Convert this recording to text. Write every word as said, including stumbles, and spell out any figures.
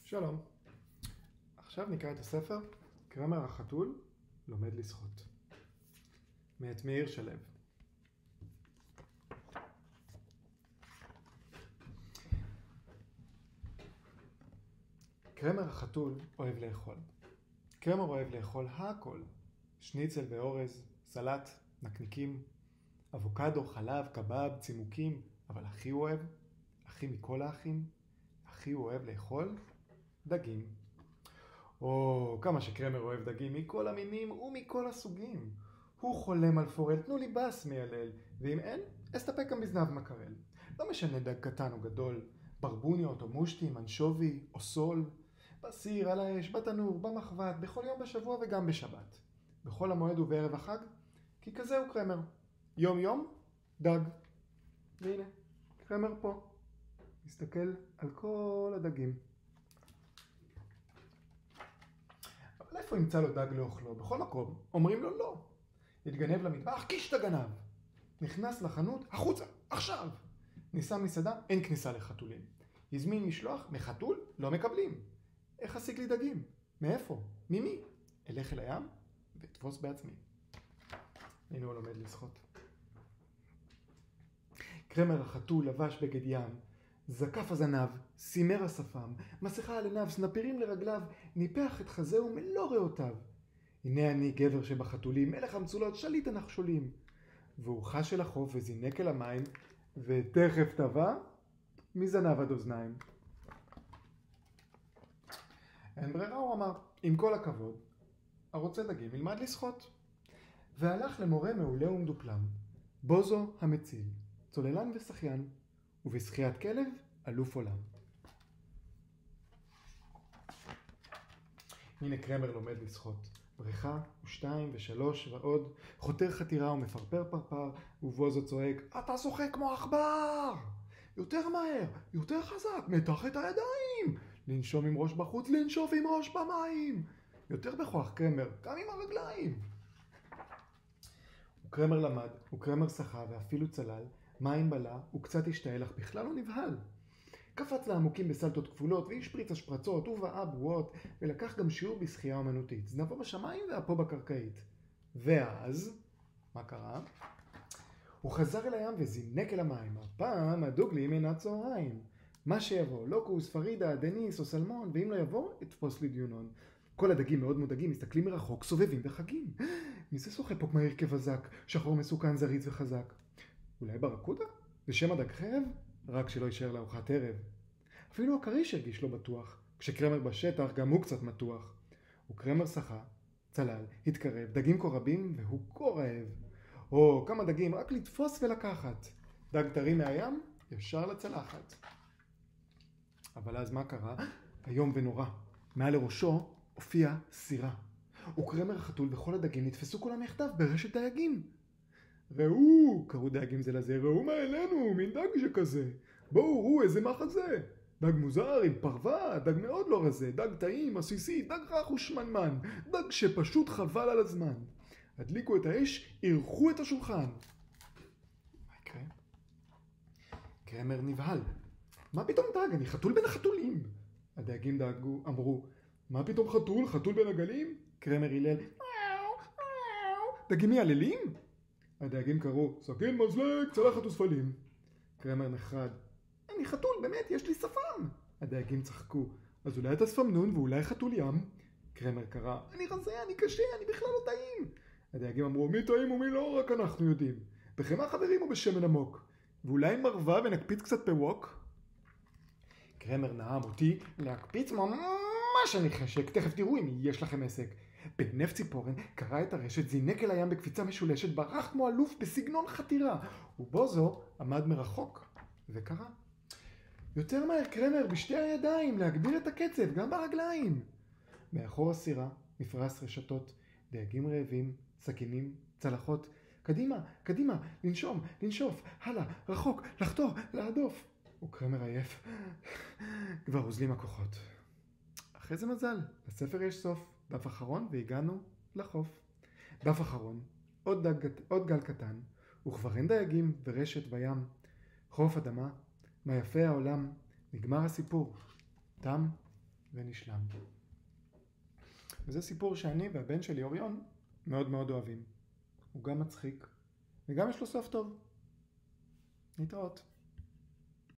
שלום. עכשיו נקרא את הספר קרמר החתול לומד לשחות. מאת מאיר שלו. קרמר החתול אוהב לאכול. קרמר אוהב לאכול הכל. שניצל ואורז, סלט, נקניקים, אבוקדו, חלב, קבב, צימוקים, אבל הכי הוא אוהב, הכי מכל האחים, הכי הוא אוהב לאכול דגים. או, כמה שקרמר אוהב דגים מכל המינים ומכל הסוגים. הוא חולם על פורל, תנו לי בס מיילל, ואם אין, אסתפק גם בזנב מקרל. לא משנה דג קטן או גדול, ברבוניות או מושטים, אנשובי או סול, בסיר, על האש, בתנור, במחבת, בכל יום בשבוע וגם בשבת. בכל המועד ובערב החג, כי כזה הוא קרמר. יום יום, דג. והנה, קרמר פה. מסתכל על כל הדגים. אבל איפה ימצא לו דג לאוכלו? בכל מקום אומרים לו לא. התגנב למטבח, קיש את הגנב. נכנס לחנות, החוצה, עכשיו. ניסה מסעדה, אין כניסה לחתולים. הזמין משלוח, מחתול, לא מקבלים. איך אשיג לי דגים? מאיפה? ממי? אלך אל הים ותפוס בעצמי. הנה הוא לומד לשחות. קרמר החתול לבש בגד ים, זקף הזנב, סימר השפם, מסכה על עיניו, סנפירים לרגליו, ניפח את חזהו מלוא ריאותיו. הנה אני גבר שבחתולים, מלך המצולות, שליט הנחשולים. והוא חש אל החוף וזינק אל המים, ותכף טבע מזנב עד אוזניים. אין ברירה, הוא אמר, עם כל הכבוד, הרוצה דגים ילמד לשחות. והלך למורה מעולה ומדופלם, בוזו המציל, צוללן ושחיין, ובשחיית כלב אלוף עולם. הנה קרמר לומד לשחות. בריכה ושתיים ושלוש ועוד, חותר חתירה ומפרפר פרפר, ובוזו צועק, אתה שוחה כמו עכבר! יותר מהר, יותר חזק, מתח את הידיים! לנשום עם ראש בחוץ, לנשוף עם ראש במים! יותר בכוח קרמר, גם עם הרגליים! וקרמר למד, וקרמר שחה ואפילו צלל, מים בלה, וקצת השתעל, אך בכלל לא נבהל. קפץ לעמוקים בסלטות כפולות, והשפריץ השפרצות, ובעה בועות, ולקח גם שיעור בשחייה אומנותית. זנבו בשמיים ואפו בקרקעית. ואז, מה קרה? הוא חזר אל הים וזינק אל המים. הפעם הדוג לי מנת צהריים. מה שיבוא, לוקוס, פרידה, דניס או סלמון, ואם לא יבוא, אתפוס לי דיונון. כל הדגים מאוד מודאגים, מסתכלים מרחוק, סובבים וחגים. מי זה שוחה פה מהיר כבזק, שחור מסוכן, זריז וחזק? אולי ברקודה? זה שם הדג חרב? רק שלא יישאר לארוחת ערב. אפילו הכריש הרגיש לא בטוח. כשקרמר בשטח גם הוא קצת מתוח. וקרמר שחה, צלל, התקרב, דגים כה רבים והוא כה רעב. או, כמה דגים, רק לתפוס ולקחת. דג טרי מהים, ישר לצלחת. אבל אז מה קרה? היום ונורא. מעל לראשו הופיע סירה. וקרמר החתול וכל הדגים נתפסו כולם יחדיו ברשת דייגים. ראו, קראו דייגים זה לזה, ראו מה אלינו, מין דג שכזה. בואו, ראו, איזה מחזה. דג מוזר עם פרווה, דג מאוד לא רזה, דג טעים, עסיסי, דג רך ושמנמן, דג שפשוט חבל על הזמן. הדליקו את האש, ערכו את השולחן. מה יקרה? קרמר נבהל. מה פתאום דג? אני חתול בין החתולים. הדייגים דאגו, אמרו, מה פתאום חתול? חתול בין הגלים? קרמר הילל, דגים מייללים? הדייגים קראו, סכין, מזלג, צלחת וספלים. קרמר נחרד, אני חתול, באמת, יש לי שפם. הדייגים צחקו, אז אולי אתה שפמנון ואולי חתול ים? קרמר קרא, אני רזה, אני קשה, אני בכלל לא טעים. הדייגים אמרו, מי טעים ומי לא, רק אנחנו יודעים. בחמה חברים או בשמן עמוק? ואולי מרווה ונקפיץ קצת פווק? קרמר נעם אותי להקפיץ ממש אני חשק, תכף תראו אם יש לכם עסק. בנף ציפורן קרא את הרשת, זינק אל הים בקפיצה משולשת, ברח כמו אלוף בסגנון חתירה, ובוזו עמד מרחוק וקרא. יותר מהר קרמר בשתי הידיים, להגביר את הקצב גם ברגליים. מאחור הסירה מפרס רשתות, דייגים רעבים, סכינים, צלחות. קדימה, קדימה, לנשום, לנשוף, הלאה, רחוק, לחתור, להדוף. וקרמר עייף, כבר הוזלים הכוחות. אחרי זה מזל, לספר יש סוף. דף אחרון והגענו לחוף. דף אחרון, עוד, דג, עוד גל קטן, וכבר אין דייגים ורשת בים. חוף אדמה, מה יפה העולם, נגמר הסיפור. תם ונשלם. וזה סיפור שאני והבן שלי אוריון מאוד מאוד אוהבים. הוא גם מצחיק, וגם יש לו סוף טוב. נתראות.